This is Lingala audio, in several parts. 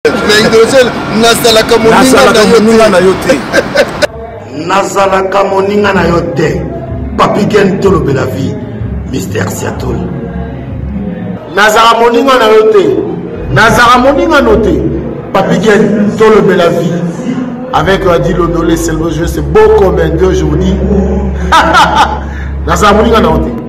mais idéologie nazalaka moninga na yo te. Nazalaka moninga na yo te. Papi Gen tolobe la vie, Mr. Seattle. Nazara moninga na yo te. Nazara moninga no te. Papi Gen tolobe la vie. Avec Adi Lodolé, c'est le jeu, c'est beau comme un dieu aujourd'hui. Nazara moninga na yo te.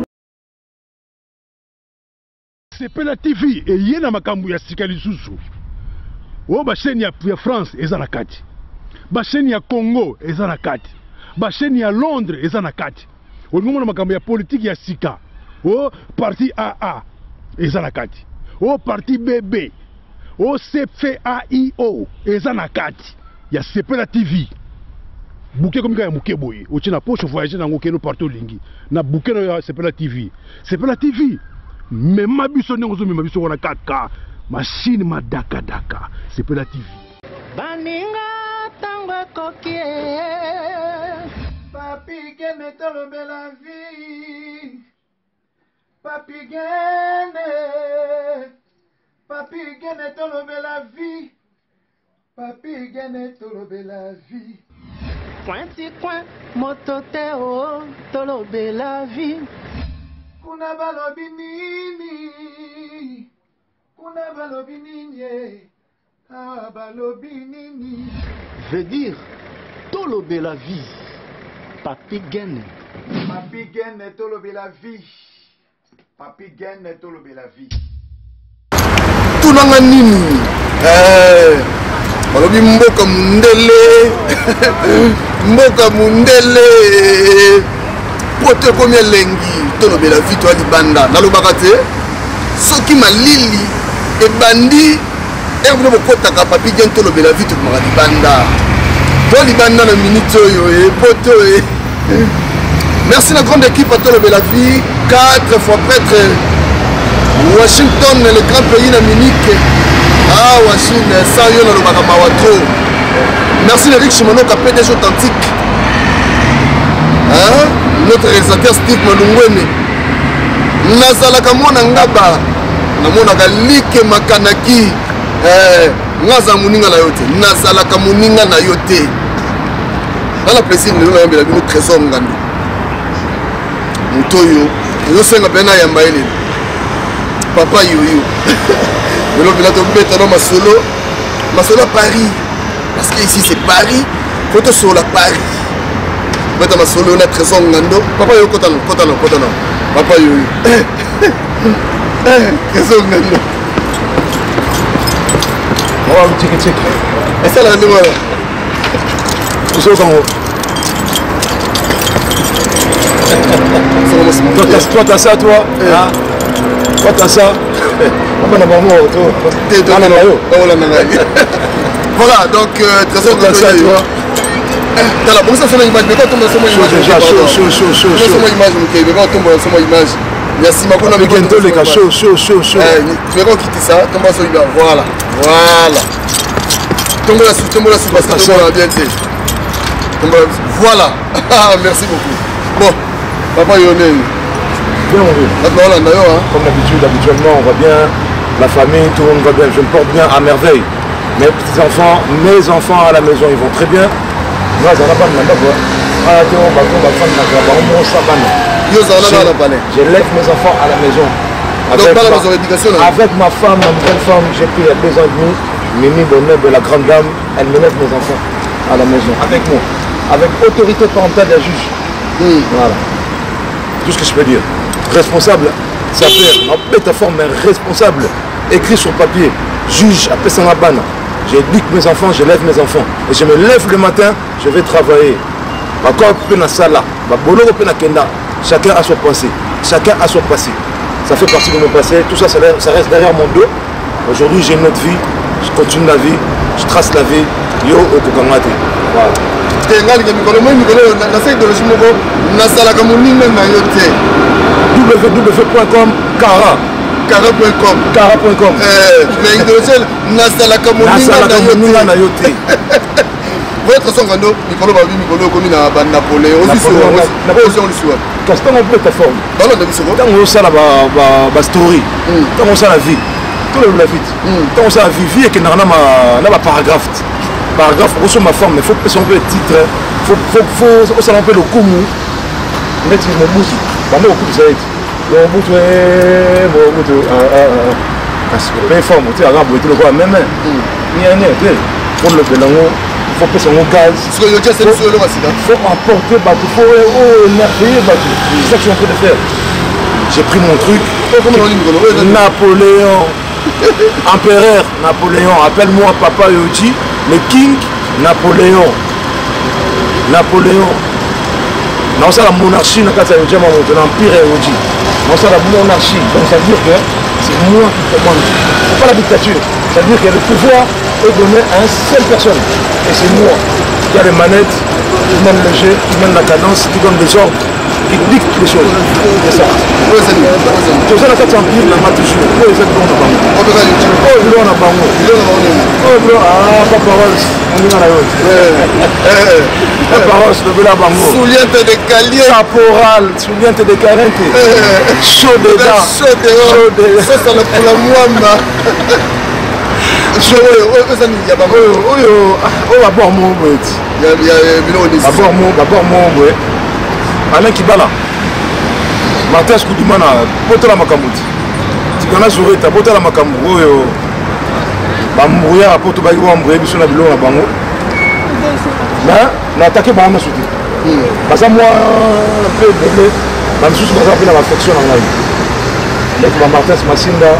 C'est la TV et yena makambu ya sikali susu. O ba chaîne ya France eza na kati. Ba chaîne ya Congo eza na kati. Ba chaîne ya Londres eza na kati. O ngomona makambu ya politique ya sika. O parti AA eza na kati. O parti BB. O CFAIO eza na kati. Ya la TV. Bouquet comme ya muke boye. O tina poche voyager na ngokeno partout lingi. Na bouquet na la TV. la TV. Mais ma biso n'engozo mais ma biso on a 4K machine ma daka daka c'est pas la TV baninga tango kokie papi gene tolobe la vie papi gene tolobe la vie papi gene tolobe la vie pointi coin mototeo tolobe la vie. Kuna balobi nini ah balobi nini veut dire tolobe la vie papi gene tolobe la vie papi gene tolobe la vie tunanga nini balobi mboka mundele pote komi elengi tolobe la vie to libanda nalobaka te soki malili ebandi erbuno bokotaka papi Gen tolobe la vie to komaka libanda to libanda na minute oyo poto merci la grande équipe à tolobe la vie 4 fois prêtre Washington le grand pays na Munich Washington sans yo nalobaka mawatro merci Eric Chimonoka PDG authentique notre réalisateur Steve Malungwene nazalaka mwana ngaba namonaka like makanaki ngaza muninga na yo te nazalaka muninga na yo te nala plaisir lelo na yambela bino trésor ngando mutoyo yosenga pena yamba ele papa yoyo lelo bila to beta no masolo à Paris parce que ici c'est Paris faut te sur la Paris. Meta masolo na trésor ngando papa yo kotano papa yo trésor ngando oh tiki et ça la numéro so kango toi t'as ça toi toi t'as ça voilà donc trésor ngando dans la bonne image, mais quand on me image, image. Il y a Simako dans le chaud. Verrons quitter ça, tombe sur image. Voilà. Tombe la sous parce que on a bien dit. Voilà. Merci beaucoup. Bon, papa Yoné. Bien on veut. Comme d'habitude, habituellement on va bien, la famille, tout le monde va bien, je me porte bien à merveille. Mes petits enfants, mes enfants à la maison, ils vont très bien. Je lève mes enfants à la maison. Avec ma femme, ma nouvelle femme, j'ai pris il y a 2 ans et demi. Mimi Bonheur de la grande dame, elle me lève mes enfants à la maison. Avec moi. Avec autorité parentale d'un juge. Voilà. Tout ce que je peux dire. Responsable, ça fait en bête forme, mais responsable. Écrit sur papier. Juge, appelle ça la banne. J'éduque mes enfants, je lève mes enfants. Et je me lève le matin, je vais travailler. Chacun a son passé. Chacun a son passé. Ça fait partie de mon passé. Tout ça, ça reste derrière mon dos. Aujourd'hui, j'ai une autre vie. Je continue la vie. Je trace la vie. Yo Okokamate. Voilà. www.com Cara.com mais idéologie nazalaka moninga na yo te votre son ngando mikolo babi mikolo komi na ba Napoléon aussi parce que on peut ta forme dans la biso quand on ça la ba story quand on ça la vie tout le vite. Quand on s'est vivi et qu'il y a un paragraphe. Paragraphe, on ma forme, mais il faut que on peut le titre. Il faut on s'en peu le coup. Mais tu me bouges. Bah moi beaucoup de ça. Bon bout parce que bien forme, tu as raboué tout le quoi même. Il y a un pour le belango, il faut passer au gaz. Ce que je dis c'est le solo aussi. Il faut emporter bateau, il faut énerver bateau. C'est ça que je suis en train de faire. J'ai pris mon truc. Napoléon. Empereur Napoléon, appelle-moi Papa Yoji, le King Napoléon. Napoléon. Non, c'est la monarchie, l'empire Yoji. Non, c'est la monarchie. Donc ça veut dire que c'est moi qui commande. C'est pas la dictature. Ça veut dire que le pouvoir est donné à une seule personne. Et c'est moi qui a les manettes, qui mène le jeu, qui mène la cadence, qui donne des ordres, qui dicte les choses. C'est ça. C'est ça la carte empire, la m'a toujours. Oh, ils êtes bons à Bango. Oh, ils sont à Bango. Oh, ah, Papa Rose, on est dans la haute. Papa Rose, le Bela Bango. Souliente de Calier. Caporal, souliente de Carente. Chaud dedans. Chaud dedans. Ça, c'est pour la moine. D'abord mon Alain Kibala Martin Skoudimana Potala Makamuti Tikana Zoureta Potala Makamu Oyo Bamouya Poto Bayo Ambré Bissona Bilo na Bango na attaqué Bango Souti parce que moi un peu déblé même sous ma rappel la affection en live avec Martin Masinda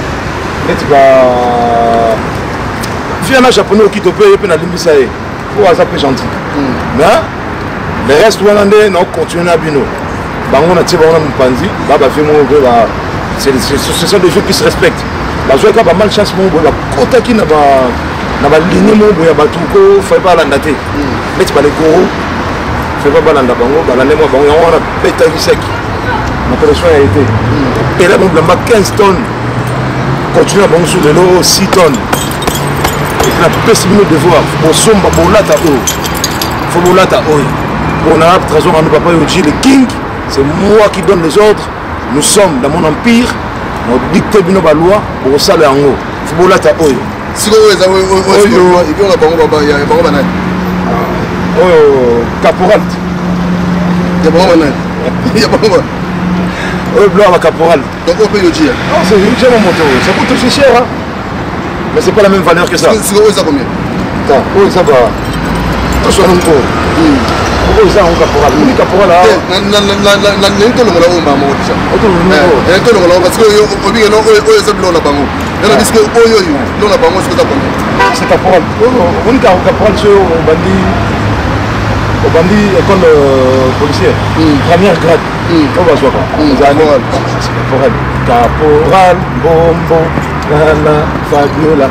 et un japonais qui te paye et na limbisa e pour ça peu gentil mais le reste on a continué à bino bango na tiba on mpanzi baba fait mon ce sont des gens qui se respectent la joie ka pas mal chance mon la kota qui na ba ligne mon boya batuko fait pas landaté mais tu pas les gros fait pas balanda bango balanda moi bango on a pété sec ma pression a été et là on a 15 tonnes continue à bango sur de l'eau 6 tonnes. Et la peste de devoir, pour sombre, pour lata o. Faut pour lata o. Pour on a trésor à nos papa Yoji, le king, c'est moi qui donne les ordres. Nous sommes dans mon empire, nous dictons nos loi pour ça le hango. Faut pour lata o. Si vous avez et puis on a pas il y a pas banane. Oh, caporal. Il y a pas banane. Il y a pas banane. Oh, blanc à caporal. Donc on peut Yoji. Non, c'est une moto, ça coûte aussi cher hein. Mais c'est pas la même valeur que ça. C'est combien? Oh, ça va. Tout ça, on peut. Oh, ça, on caporal. On caporal là. N'importe le monde a maman déjà. N'importe le monde parce que on dit que non, ça blonde là bango. Il y a parce que oh yo, non là bango c'est ça combien? C'est caporal. On dit caporal sur au bandit école policière. Première grade. On va voir. Caporal. Caporal, bonbon. La Fabiola.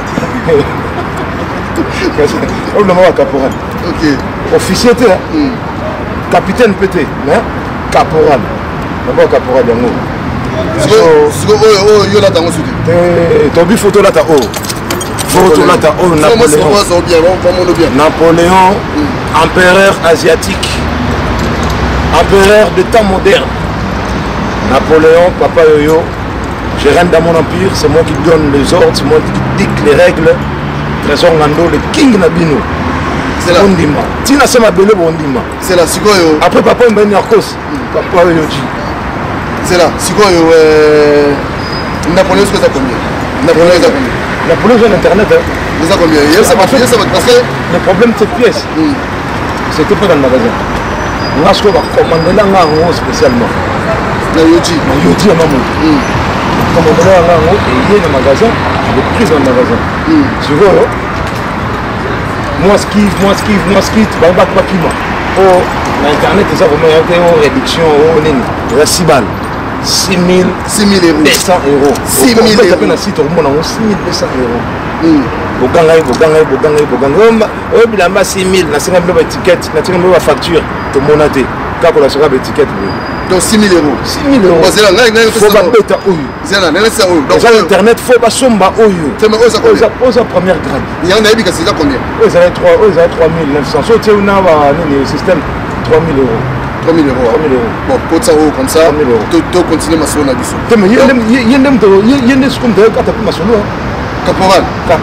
On le voit caporal. Ok. Officier, capitaine pété, mais caporal. On voit caporal dans nous. Si yo là dans souti. Tobi photo là ta haut. Photo là ta haut Napoléon, empereur asiatique. Empereur de temps moderne. Napoléon, papa Yoyo. Je règne dans mon empire, c'est moi qui donne les ordres, c'est moi qui dicte les règles. Trésor Nando, le king Nabino. C'est là. Bondima. Tina Sama Bele Bondima. C'est là, Sikoyo. Après papa il m'a dit Narcos. Papa Yoji. C'est là, Sikoyo. Napoléon, c'est ça combien? Napoléon, c'est combien? Napoléon, j'ai l'internet. C'est ça combien? Ça va parce que le problème de cette pièce, c'était pas dans le magasin. On a ce qu'on va commander là spécialement. Yoji à maman. Comme on est là, il y a un magasin, je l'ai pris dans le magasin. Tu vois, moi skiff, tu vas battre qui moi. Oh, l'internet, ça vous met en réduction, il y a 6 balles. 6 000 euros. 200 euros. 6 000 euros. Tu as un site, on a 6 200 euros. Bogangai, oh, il a 6 000, na 50 000 étiquette, na 50 000 facture, tout le monde a dit. Quand on a sur l'étiquette. Donc 6 000 euros. 6 000 euros. C'est là, il faut pas bêta oyo. C'est là, c'est oyo. Donc sur internet, il faut pas somba oyo. C'est mais osa combien? Osa première grade. Il y en a qui c'est combien? Osa 3 900. So tu as un système 3 000 euros. 3 000 euros. 3 000 euros. Bon, pour ça comme ça, tu continues ma solo na biso. Mais il y a des comme de quand tu ma solo. caporal.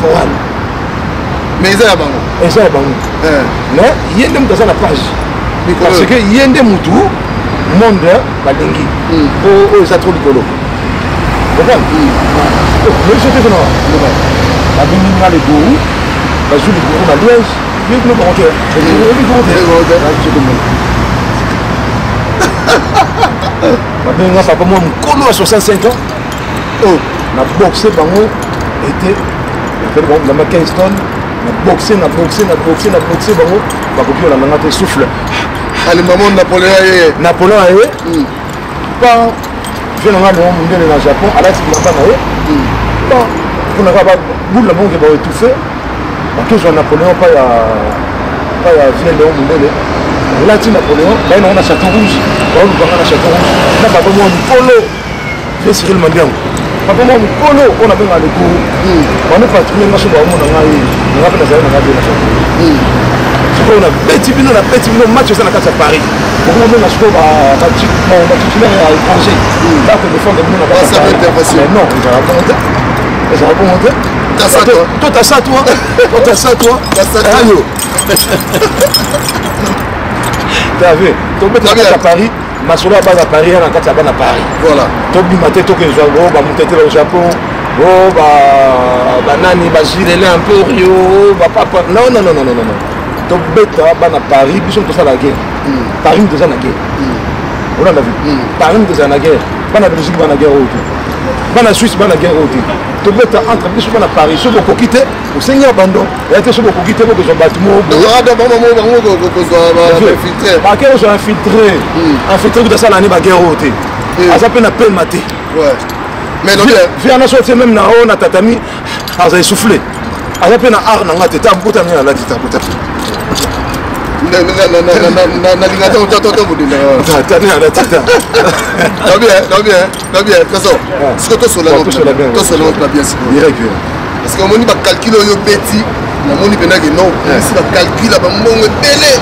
Mais ils ont mais il y a des gens à la page. Parce que il y a des moutous, monde, balingi. Oh, ils sont trop rigolo. Vous comprenez? Mais je te dis non. La bini a les gourous, la joue les gourous, la liège, il y a des monteurs. Ma papa, moi, mon colo à 65 ans. Oh, ma boxé, était. La ma 15 tonnes. Boxer, boxer, bango, bakopio la nangate souffle. Allez, maman Napoléon pas je n'ai pas de dans Japon, à la suite de pas pour ne pas boule la banque qui va étouffer. Parce que Napoléon pas ya vieux Léon Mundele. Là tu Napoléon, là on a château rouge, on a château rouge. Là pas moi polo. C'est Cyril Mandiang. Papa moi polo, on a bien le coup. On est patrouillé dans ce moment on a fait la on a petit bino match au Sénégal à Paris. Pour nous on a joué à titulaire à l'étranger. Là pour défendre le monde à Paris. Non, ils ont remonté. T'as ça toi. T'as ça toi. Allô. T'as vu. Tu peux à Paris. Masolo à Paris, on a quatre à Paris. Voilà. Tu peux mater tout que je vois monter au Japon. Oh nani bagirele un peu Rio, papa. Non. Donc bêta à Paris, ils sont tous à la guerre. Paris nous à la guerre. On a vu. Paris nous à la guerre. Pas la Belgique à la guerre autour. Pas la Suisse à la guerre autour. Donc bêta entre les choses à Paris, ceux qui quitté, au Seigneur Bandon, et ceux qui quitté pour que je bâtiment. Ils sont infiltrés de ça l'année à guerre autour. À ça peine à peine maté. Mais non, viens à sortir même na tatami, à ça souffler. À ça peine à art na teta, beaucoup à la teta. Parce qu'on a calculé au petit, on a dit non, si on calcule, on a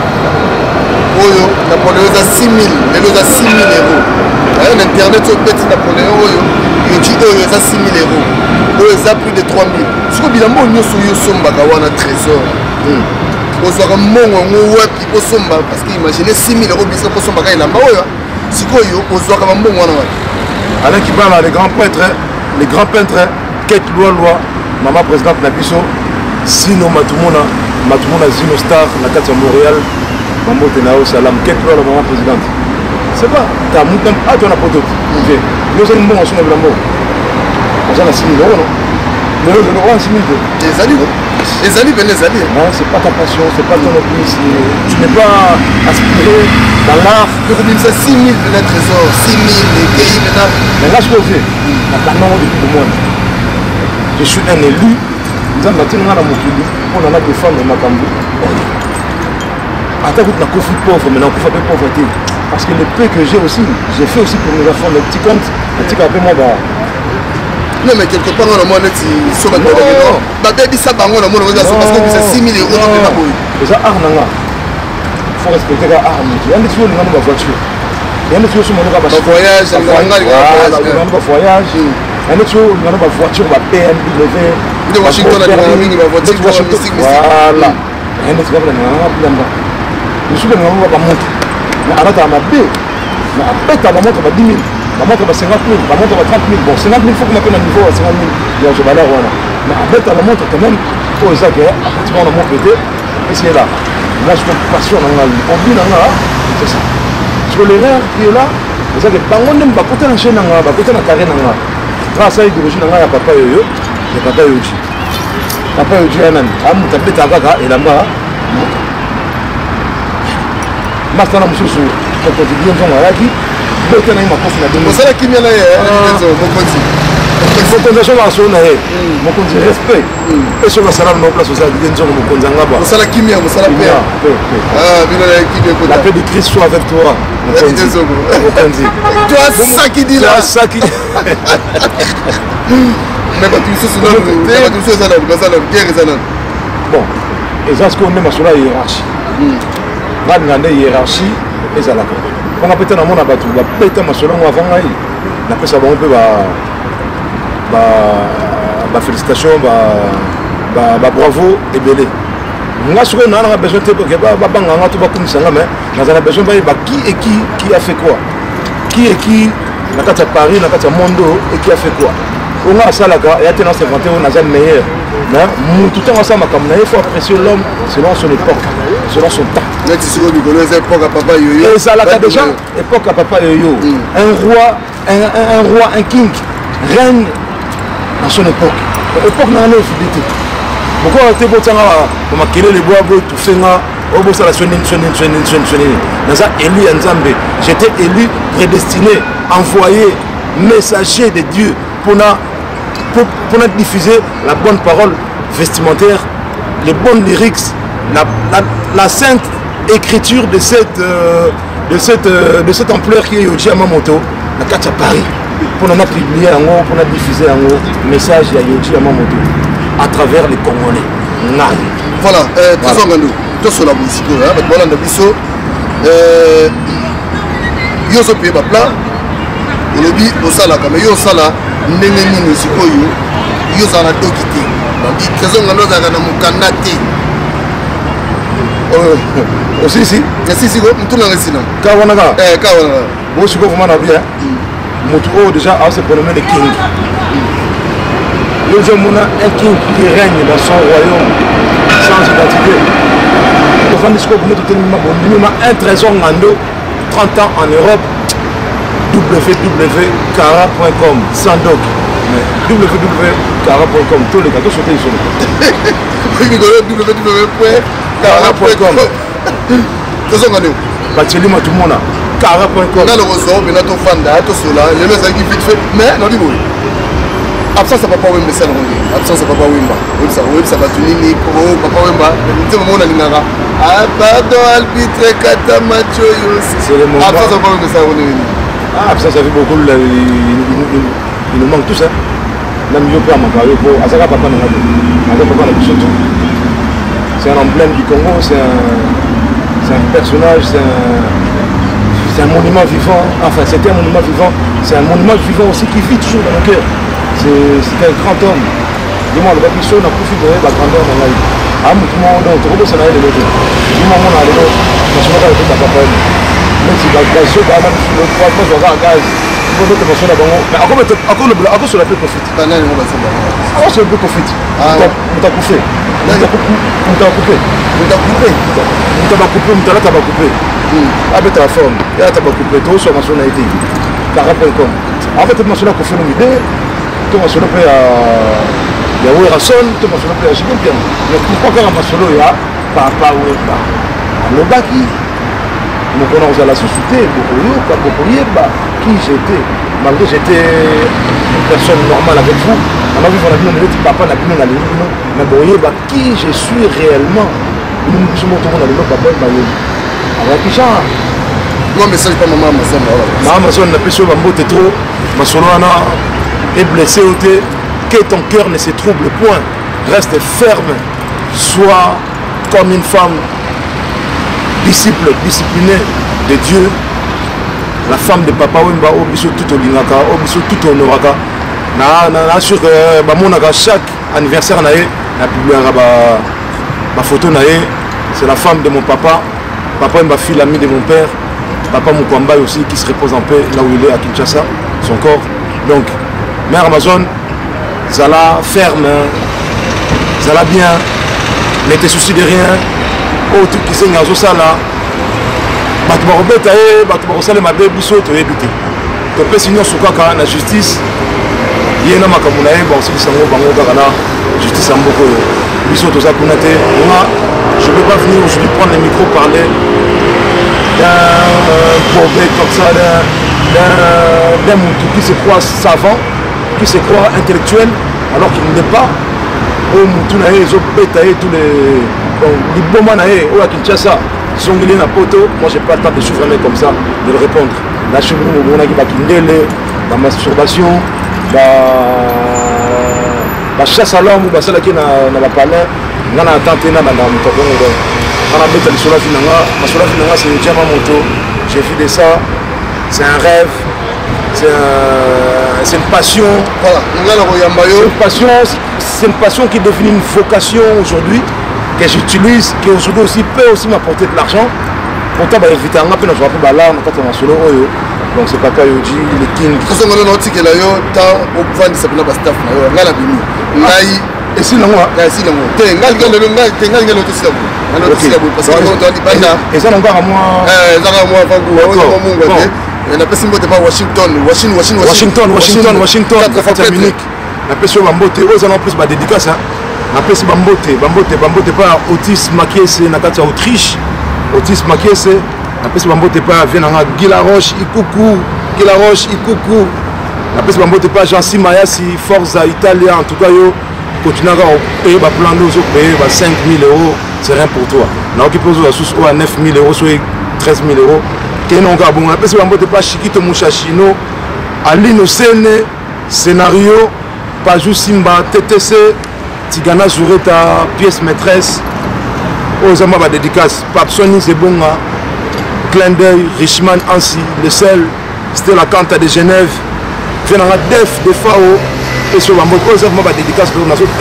Oyo, Napoléon a 6 000, les a 6 000 euros. Un internet au petit Napoléon, il dit Oyo a 6 000 euros. Oyo a plus de 3 000. Ce que bien bon, nous sommes un trésor. Nous sommes un web qui peut somba parce qu'imaginez 6 000 euros, parce que nous sommes un web. Si vous avez un bon web. Alain qui parle, les grands peintres, Kate Loi, maman présidente Nabiso, Sino Matumona, Zino Star, la 4 à Montréal. Mambo Tenao Salam, quelle est la maman présidente? C'est pas, tu as monté à ton apote. Nous sommes bons, on s'en est vraiment. On s'en a 6 000 euros, non? Mais le roi, 6 000 euros. Les amis, non, c'est pas ta passion, c'est pas ton hobby, tu n'es pas aspiré dans l'art. Tu dis ça 6 000 de trésors, 6 000 les pays maintenant. Mais là, je peux faire. Depuis le monde. Je suis un élu. Nous avons dit on en a défendre ma Macambou. Attends, vous n'avez pas pauvre, mais on ne peut pas pauvreté. Parce que le peu que j'ai aussi, j'ai fait aussi pour mes enfants, le petit compte, le petit capé, moi, non, mais quelque part, on a moins de sauver de l'argent. Baby, ça, on a moins de parce que c'est 6 000 euros de la bouille. Et ça, Arnanga, il faut respecter l'arme. Il y a des choses qui ont ma voiture. Il y a des choses qui ont ma voyage, il y a des voyage. Il y a des choses qui ont ma voiture, ma BMW. De Washington, il y a ma voiture, voilà. Il y a des choses qui ont ma je suis venu à montre. Mais arrête à ma baie. Mais après, tu as ma montre à 10 000. Ma montre à 50 000. Ma montre à 30 000. Bon, 50 000, il faut qu'on appelle un niveau à 50 000. Donc, je vais aller voir. Mais après, tu as ma montre quand même. Pour ça, pratiquement, la montre était. Et c'est là. Là, je suis passion. On vit là. C'est ça. Parce que l'erreur qui est là, c'est que bango n'aime pas côté la chaîne, pas côté la carrière. Grâce à l'idéologie, il y a papa yoyo. Il y a papa yoyo. Papa yoyo, il y a un ami. Il y a un ami. Et là-bas. Mastana mususu kwa bien zonga yaki bote na makofi na demo sala kimia na yezo mokonzi mokonzi so na ye mokonzi respect et sur la salam no place ça bien zonga mokonzi ngaba sala kimia musala pe bino la kimia ko la paix de Christ soit avec toi mokonzi toi ça qui dit là ça qui mais pas tout ça non pas tout ça ça guerre ça bon et ça ce qu'on met sur la hiérarchie la hiérarchie et ça là. On a peut-être un monde à battre, on va peut-être un masolo avant là. On appelle ça bon peu félicitations, bravo et belé. Moi, je n'ai pas besoin de te dire que qui a fait quoi. Qui est qui, dans Paris, dans Mondo, et qui a fait quoi. On a ça là, il y a tendance à inventer un meilleur. Mais tout le temps, il faut apprécier l'homme selon son époque, selon son temps. Et ça là, déjà, époque à Papa Yoyo. Un roi, un king, règne dans son époque. L'époque n'a pas fidélité. Pourquoi tu es beau les bois, tout fait j'étais élu, prédestiné, envoyé, messager de Dieu pour diffuser la bonne parole vestimentaire, les bonnes lyrics, la sainte écriture de cette ampleur qui est Yoji Yamamoto, la carte à Paris, pour nous publier pour nous diffuser un message à Yoji Yamamoto à travers les Congolais. Voilà, tout sur la musique, voilà, on a biso, yo so pie ba plat, on a dit au sala, mais yo sala, n'engeni musique yo ça na dokité, on dit que ça on a l'autre à mukandate. Aussi si, si go, tout na resina. Kawanaka. Kawanaka. Moi je suis vraiment bien. Moto déjà a se prénommé le king. Le Jamuna, un king qui règne dans son royaume sans identité. Un trésor Nando, 30 ans en Europe, www.cara.com, sans doc. www.cara.com, tous les gars, tous sautés ici. www.cara.com. Trésor Nando. Bacheli Matumona, cara.com. On a le ressort, mais notre fan d'art, tout cela, les mecs qui vite fait, mais non, dis-moi. Absence papa wemba sana ngi absence papa wemba websa batunini ko papa wemba ndimo mona linganga abado albitre kata macho yosi absence papa wemba sana ngi absence ça fait beaucoup il nous manque tout ça même yo pas makayo ko azaka papa na papa na bisoto c'est un emblème du Congo, c'est un personnage, c'est un monument vivant, enfin c'était un monument vivant, c'est un monument vivant aussi qui vit toujours dans nos cœurs. C'est un grand homme. Dis-moi, le Babiso n'a pas fini de la grandeur dans la vie. Ah, mais tout le monde, tout le monde, c'est l'autre. Dis-moi, on a l'autre. Je suis pas avec ta papa. Même si la gaz, le 3 mois, je vais gaz. Il faut que tu fasses la banque. Mais encore sur la paix profite. Encore sur la paix profite. On t'a coupé. On t'a coupé. Ah, mais t'as la forme. Et là, t'as pas coupé. Tout sur ma nationalité. Cara.com. En fait, ma nationalité, c'est une idée. Tout ma nationalité, il y a Werrason, tout ma nationalité, c'est bien. Mais pourquoi faire un nationalité, il y a Papa Wemba. Le Baki. Donc on a la société, qui j'étais. Malgré j'étais une personne normale avec vous, on a vu qu'on a vu papa la bien mais bon, qui je suis réellement. Nous sommes retournés dans le papa avec qui genre. Non mais ça n'est pas maman Amazon. Maman Amazon n'a plus sur ma moto trop. Ma solana est blessé au thé. Que ton cœur ne se trouble point. Reste ferme. Sois comme une femme disciplinée de Dieu. La femme de Papa Wemba, Obiso tout au Lingaka, Obiso tout au Noraka. Sur chaque anniversaire, on a publié ma photo. C'est la femme de mon papa. Papa Wemba, fille, l'ami de mon père. Papa Mukwamba aussi qui se repose en paix là où il est à Kinshasa, son corps. Donc, Mère Amazon, Zala ferme, Zala bien, ne te soucie de rien. Oh, tu qui sais, Nazo Sala. Tu peux signer sur la justice. Il y a un makamounaï, bon, c'est le bango Garana, justice en beaucoup. Je ne peux pas venir aujourd'hui prendre le micro, parler d'un pauvre comme ça, d'un moutou qui se croit savant, qui se croit intellectuel, alors qu'il ne l'est pas. Au moutou, ils ont bétaillé tous les. Donc, les bons manaïs, au Kinshasa. Songili na poto, moi j'ai pas le temps de souffrir comme ça, de le répondre. Là je suis venu au Monaki Bakindele, la masturbation, la chasse à l'homme, la salle qui n'a pas palais, n'a pas tenté, n'a pas tenté. On a mis sur la finanga, ma sur la finanga c'est Yamamoto, j'ai vu de ça, c'est un rêve, c'est une passion. Voilà, C'est une passion qui définit une vocation aujourd'hui, que j'utilise, qui aujourd'hui aussi peut aussi m'apporter de l'argent. Pourtant, bah, éviter un peu, je vais pas là, on va solo. Donc c'est Papa Yoji, le King. De toute façon, on a dit que là, au point de s'appeler la staff, on a la bini. Et si non, si non, t'es un gars de aussi parce que on doit dire pas là. Et ça encore à moi. Ça à moi avant que on a pas simple de Washington, 4 Munich. La personne Bambote, aux en plus ma dédicace. La personne Bambote pas Otis Makiese, Nakata Autriche. Otis Makiese, la personne Bambote pas vient à Gilaroche, Ikuku. La personne Bambote pas Jean-Si Mayasi, Forza Italia, en tout cas, yo. Continuer à payer un plan d'eau, payer 5 000 €, c'est rien pour toi. Nous occupons à 9 000 €, soit 13 000 €. Qui n'ont pas bon, après c'est pas Chiquito Mouchachino, Aline Sene, scénario, Pajou Simba, TTC, Tigana Zoureta, pièce maîtresse, aux amas dédicace, Papsoni Zebonga, Clin d'œil, Richman Ansi, Le Sel, c'était la Canta de Genève, Venanga Def de Fao. Et sur la moto, ma dédicace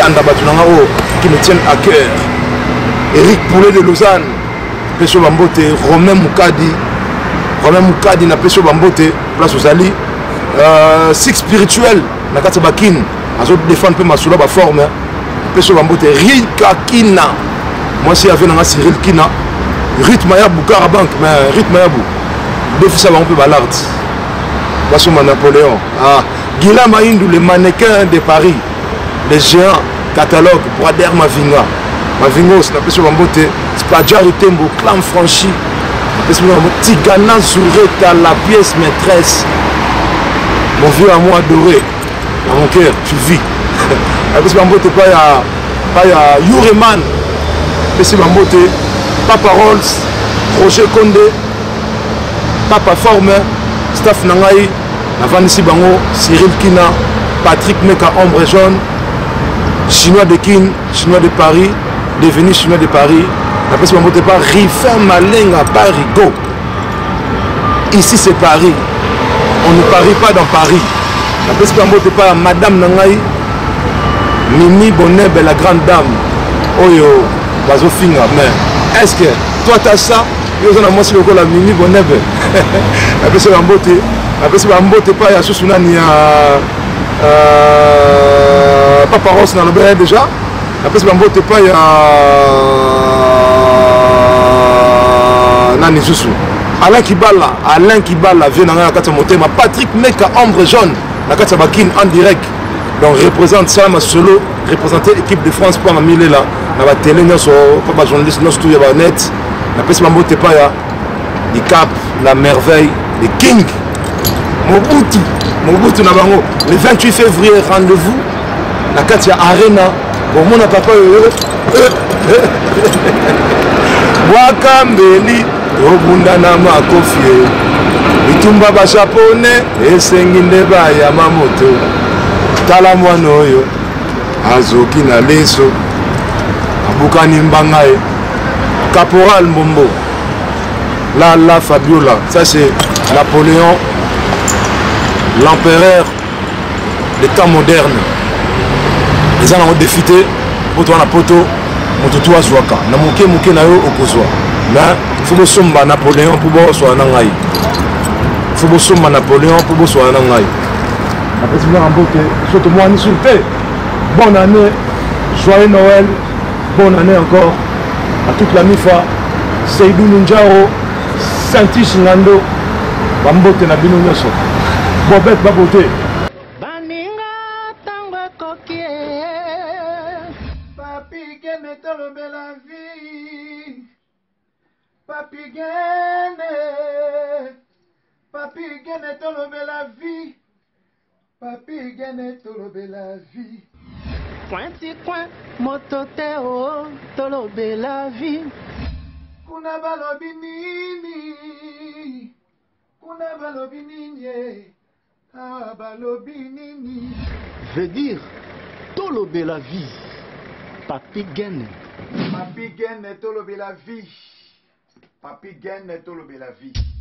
qui me tiennent à cœur. Eric Poulet de Lausanne, Pecho Bambote, Romain Moukadi, na Pecho Bambote, place aux Ali. Six spirituel, na Katsabakin, à autres défendre peu ma soula ba forme. Pecho Bambote, Rika Kina. Moi, si avait un Cyril Kina, Rythme Mayabou, Carabank, mais Rythme Mayabou. Deux fois, ça va un peu balard. Passons à Napoléon. Guilla Maïndou, le mannequin de Paris, les géants, catalogue, Brader Mavinga. Mavinga, c'est la personne en beauté, Spadjari Tembo, Clan Franchi, la personne en beauté, Tigana Zoureta, la pièce maîtresse. Mon vieux amour adoré, dans mon cœur, tu vis. La personne en beauté, pas ya Yureman, la personne en beauté, Papa Rolls, Roger Condé, Papa Forme, Staff Nangaï. Avant ici, Cyril Kina, Patrick Meka, Ombre Jaune, Chinois de Kin, Chinois de Paris, devenu Chinois de Paris. La personne ne monte pas, Rifin Malenga, Parigo. Ici c'est Paris. On ne parie pas dans Paris. La personne ne monte pas, Madame Nangaï, Mimi Boneb, la grande dame. Oyo, Bazofinga. Mais est-ce que toi tu as ça? Yo on a moi le la Mimi Boneb. La personne en beauté. Après c'est un beau pas ya sous nani Papa Ross dans le bain déjà. Après c'est un beau pas ya nani sous. Alain Kibala vient dans la carte monter ma Patrick Meka Ombre Jaune la carte Bakin en direct. Donc représente ça ma solo représenter l'équipe de France pour ma mille là na ba télé sur papa journaliste nos studio ba net. Après c'est un beau pas ya du Cap la merveille les King. Mobutu na bango le 28 février rendez-vous na Katia Arena bon mon papa Wakambeli obunda na makofie bitumba ba japonais esengi ndeba ya mamoto tala mwana oyo azoki na leso abukani mbangae Caporal Mbombo la Fabiola ça c'est Napoléon l'empereur des temps modernes. Les gens ont défité pour toi na poto motutu azwaka na moke na yo okozwa mais faut bosomba Napoléon pour boswa na ngai faut bosomba Napoléon pour boswa na ngai après tu vas en beauté surtout moi ni surté bonne année joyeux Noël bonne année encore à toute la MIFA Seydou Ninjaro Santish Ngando bambote na bino nyoso Bobette Baboté. Baninga tango kokie. Papi gene tolobe la vie. Papi gene. Papi gene tolobe la vie. Papi gene tolobe la vie. Pointi coin mototeo tolobe la vie. Kuna balobi nini. Kuna balobi nini. Ah, balobinini. Veut dire, tolobe la vie. Papi gene. Papi gene tolobe la vie. Papi gene tolobe la vie.